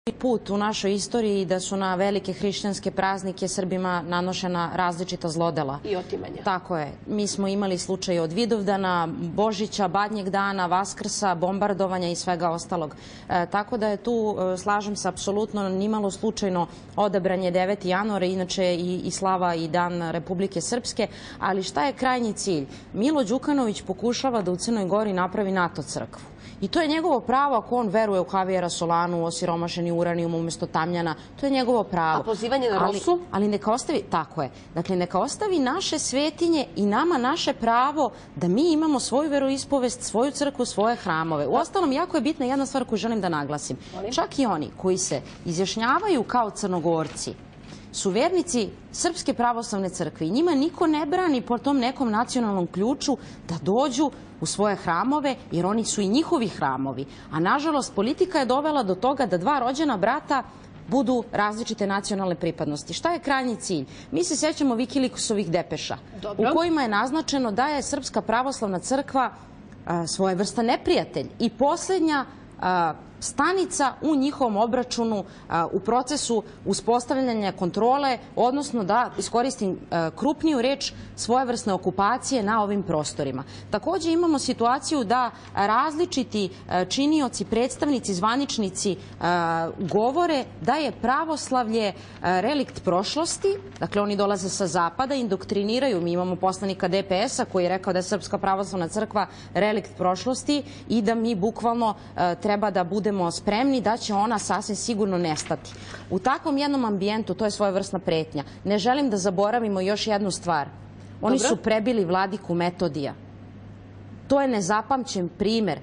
put u našoj istoriji da su na velike hrišćanske praznike Srbima nanošena različita zlodela. I otimanja. Tako je. Mi smo imali slučaj od Vidovdana, Božića, Badnjeg dana, Vaskrsa, bombardovanja i svega ostalog. Tako da je tu, slažem se, apsolutno nimalo slučajno odabran je 9. januar, inače i slava i dan Republike Srpske. Ali šta je krajnji cilj? Milo Đukanović pokušava da u Crnoj Gori napravi NATO crkvu. I to je njegovo pravo ako on veruje u Javijera Solanu, osiromašeni uranijum umesto tamjana. To je njegovo pravo. A pozivanje na Rosu? Ali neka ostavi, tako je. Dakle, neka ostavi naše svetinje i nama naše pravo da mi imamo svoju veroispovest, svoju crkvu, svoje hramove. Uostalom, jako je bitna jedna stvar koju želim da naglasim. Čak i oni koji se izjašnjavaju kao Crnogorci su vernici Srpske pravoslavne crkve i njima niko ne brani po tom nekom nacionalnom ključu da dođu u svoje hramove, jer oni su i njihovi hramovi. A nažalost, politika je dovela do toga da dva rođena brata budu različite nacionalne pripadnosti. Šta je krajnji cilj? Mi se sjećamo Wikileaksovih depeša, u kojima je naznačeno da je Srpska pravoslavna crkva svojevrstan neprijatelj i poslednja stanica u njihovom obračunu u procesu uspostavljanja kontrole, odnosno da iskoristim krupniju reč, svojevrsne okupacije na ovim prostorima. Takođe imamo situaciju da različiti činioci, predstavnici, zvaničnici govore da je pravoslavlje relikt prošlosti, dakle oni dolaze sa zapada, indoktriniraju. Mi imamo poslanika DPS-a koji je rekao da je Srpska pravoslavna crkva relikt prošlosti i da mi bukvalno treba da budemo spremni da će ona sasvim sigurno nestati. U takvom jednom ambijentu, to je svojevrsna pretnja. Ne želim da zaboravimo još jednu stvar. Oni su prebili vladiku Metodija. To je nezapamćen primer.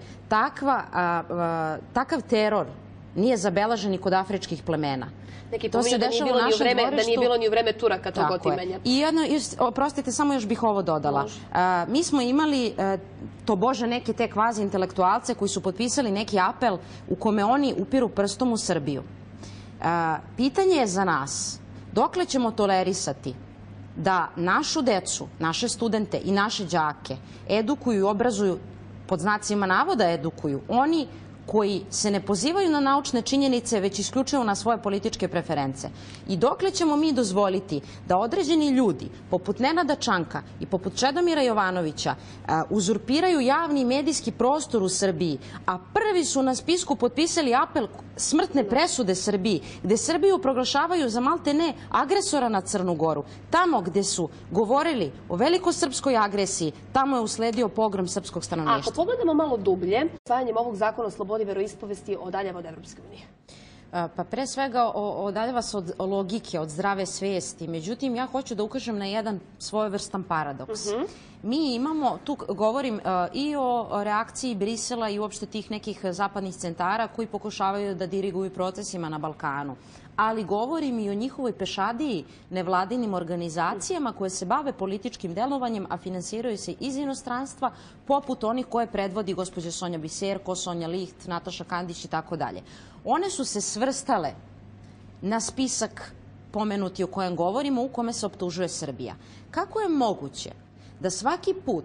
Takav teror nije zabeležen ni kod afričkih plemena. Neki pominju da nije bilo ni u vreme Turaka tog otimanja. I jedno, oprostite, samo još bih ovo dodala. Mi smo imali, tobože, neke te kvazi intelektualce koji su potpisali neki apel u kome oni upiru prstom u Srbiju. Pitanje je za nas, dokle ćemo tolerisati da našu decu, naše studente i naše đake edukuju i obrazuju, pod znacima navoda edukuju, oni koji se ne pozivaju na naučne činjenice, već isključivo na svoje političke preference. I dokle ćemo mi dozvoliti da određeni ljudi, poput Nenada Čanka i poput Čedomira Jovanovića, uzurpiraju javni i medijski prostor u Srbiji, a prvi su na spisku potpisali apel smrtne presude Srbiji, gde Srbiju proglašavaju za maltene agresora na Crnu Goru. Tamo gde su govorili o velikosrpskoj agresiji, tamo je usledio pogrom srpskog stanovništva. Ako pogledamo malo dublje, usvajanjem ovog zakona o slobodi veroispovesti odaljava od Evropske unije? Pa pre svega odaljava se od logike, od zdrave svesti. Međutim, ja hoću da ukažem na jedan svojevrstan paradoks. Mi imamo, tu govorim i o reakciji Brisela i uopšte tih nekih zapadnih centara koji pokušavaju da diriguju procesima na Balkanu. Ali govorim i o njihovoj pešadiji nevladinim organizacijama koje se bave političkim delovanjem, a finansiraju se iz inostranstva, poput onih koje predvodi gospođa Sonja Biserko, Sonja Licht, Nataša Kandić i tako dalje. One su se svrstale na spisak pomenuti o kojem govorimo, u kome se optužuje Srbija. Kako je moguće da svaki put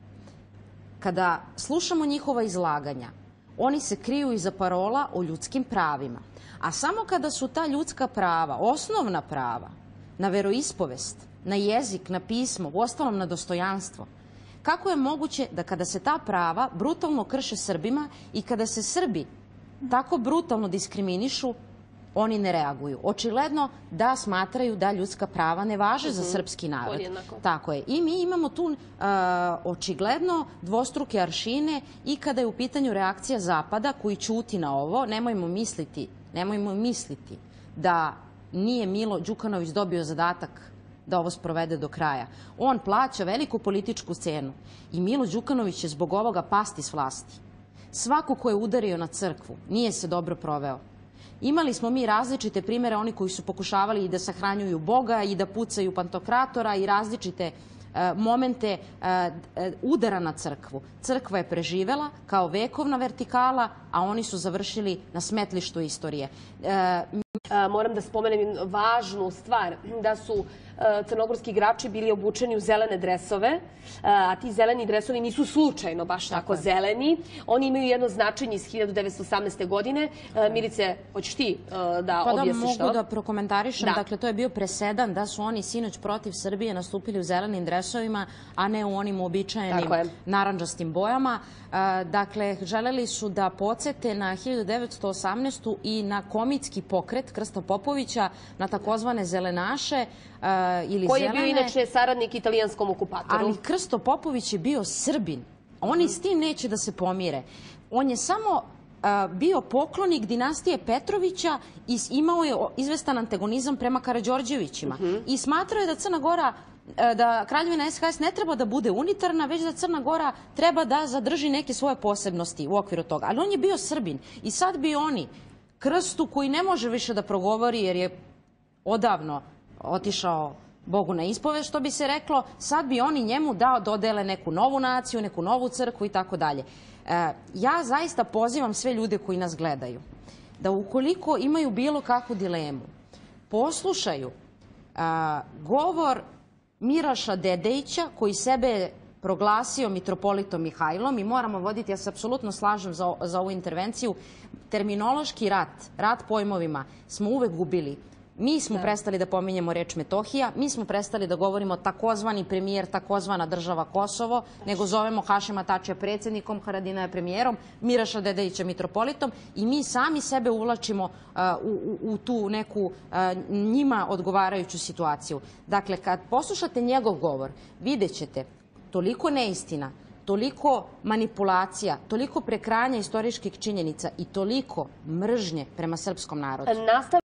kada slušamo njihova izlaganja, oni se kriju iza parola o ljudskim pravima, a samo kada su ta ljudska prava, osnovna prava, na veroispovest, na jezik, na pismo, uostalom na dostojanstvo, kako je moguće da kada se ta prava brutalno krše Srbima i kada se Srbi tako brutalno diskriminišu, oni ne reaguju? Očigledno da smatraju da ljudska prava ne važe za srpski narod. Tako je. I mi imamo tu očigledno dvostruke aršine i kada je u pitanju reakcija Zapada koji ćuti na ovo. Nemojmo misliti da nije Milo Đukanović dobio zadatak da ovo sprovede do kraja. On plaća veliku političku cenu i Milo Đukanović će zbog ovoga pasti s vlasti. Svako ko je udario na crkvu nije se dobro proveo. Imali smo mi različite primere, oni koji su pokušavali i da sahranjuju Boga i da pucaju pantokratora i različite momente udara na crkvu. Crkva je preživela kao vekovna vertikala, a oni su završili na smetlištu istorije. Moram da spomenem važnu stvar, da su crnogorski igrači bili obučeni u zelene dresove, a ti zeleni dresovi nisu slučajno baš tako zeleni. Oni imaju jedno značenje iz 1918. godine. Milice, hoćeš ti da objasniš to? Mogu da prokomentarišem. Dakle, to je bio presedan da su oni sinoć protiv Srbije nastupili u zelenim dresovima, a ne u onim uobičajenim narandžastim bojama. Dakle, želeli su da podsete na 1918. i na komitski pokret Krsta Popovića, na takozvane zelenaše ili zelene. Koji je bio inače saradnik italijanskom okupatoru. Ali Krsto Popović je bio Srbin. Oni s tim neće da se pomire. On je samo bio poklonik dinastije Petrovića i imao je izvestan antagonizam prema Karađorđevićima. I smatrao je da Crna Gora, da Kraljevina SHS ne treba da bude unitarna, već da Crna Gora treba da zadrži neke svoje posebnosti u okviru toga. Ali on je bio Srbin i sad bi oni Krstu, koji ne može više da progovori jer je odavno otišao Bogu na ispovest, što bi se reklo, sad bi oni njemu dodele neku novu naciju, neku novu crkvu i tako dalje. Ja zaista pozivam sve ljude koji nas gledaju da ukoliko imaju bilo kakvu dilemu, poslušaju govor Miraša Dedejića, koji sebe proglasio mitropolitom Mihajlom, i moramo voditi, ja se apsolutno slažem za ovu intervenciju, terminološki rat pojmovima smo uvek gubili. Mi smo prestali da pominjemo reč Metohija, mi smo prestali da govorimo takozvani premijer, takozvana država Kosovo, nego zovemo Hašima Tačija predsjednikom, Haradinaja premijerom, Miraša Dedejića mitropolitom i mi sami sebe uvlačimo u tu neku njima odgovarajuću situaciju. Dakle, kad poslušate njegov govor, vidjet ćete toliko neistina, toliko manipulacija, toliko prekrajanja istorijskih činjenica i toliko mržnje prema srpskom narodu.